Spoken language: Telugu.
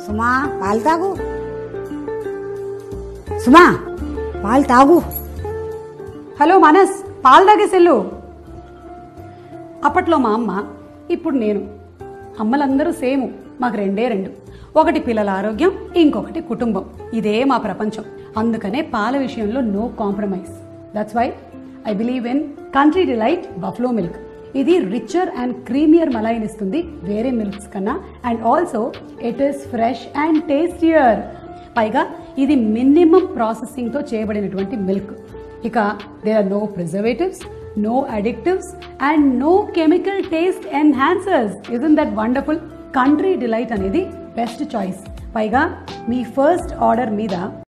సుమా పాలు తాగు, సుమా పాలు తాగు. హలో మనస్, పాలు తాగేసెళ్ళు. అప్పట్లో మా అమ్మ, ఇప్పుడు నేను. అమ్మలందరూ సేము, మాకు రెండే రెండు. ఒకటి పిల్లల ఆరోగ్యం, ఇంకొకటి కుటుంబం. ఇదే మా ప్రపంచం. అందుకనే పాల విషయంలో no compromise. That's why I believe in Country Delight buffalo milk. ఇది రిచర్ అండ్ క్రీమియర్ మలాయినిస్తుంది వేరే మిల్క్స్ కన్నా. And also it is fresh and tastier. పైగా ఇది మినిమం ప్రాసెసింగ్తో చేయబడినటువంటి మిల్క్. ఇక there are no preservatives, no additives and no chemical taste enhancers. Isn't that wonderful? Country Delight అనేది బెస్ట్ చాయిస్. పైగా మీ ఫస్ట్ ఆర్డర్ మీద